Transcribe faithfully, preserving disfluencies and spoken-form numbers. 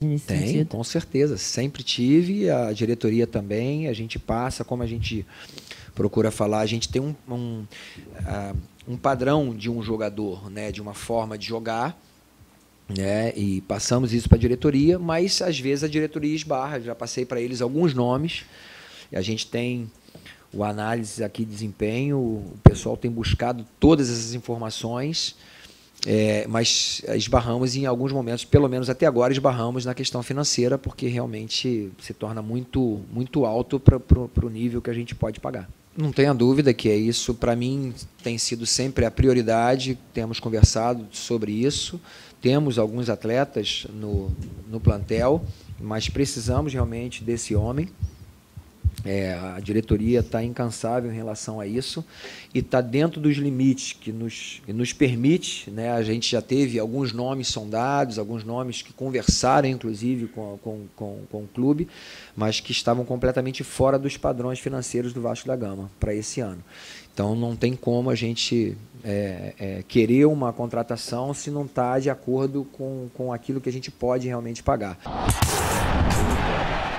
nesse Tem, sentido? com certeza. Sempre tive, a diretoria também. A gente passa, como a gente procura falar, a gente tem um, um, uh, um padrão de um jogador, né, de uma forma de jogar, né, e passamos isso para a diretoria, mas às vezes a diretoria esbarra. Já passei para eles alguns nomes, e a gente tem o análise aqui de desempenho, o pessoal tem buscado todas essas informações, é, mas esbarramos em alguns momentos, pelo menos até agora, esbarramos na questão financeira, porque realmente se torna muito, muito alto para o nível que a gente pode pagar. Não tenha dúvida que é isso, para mim, tem sido sempre a prioridade, temos conversado sobre isso, temos alguns atletas no, no plantel, mas precisamos realmente desse homem. É, a diretoria está incansável em relação a isso e está dentro dos limites que nos, que nos permite, né? A gente já teve alguns nomes sondados, alguns nomes que conversaram, inclusive, com, com, com, com o clube, mas que estavam completamente fora dos padrões financeiros do Vasco da Gama para esse ano. Então, não tem como a gente é, é, querer uma contratação se não está de acordo com, com aquilo que a gente pode realmente pagar.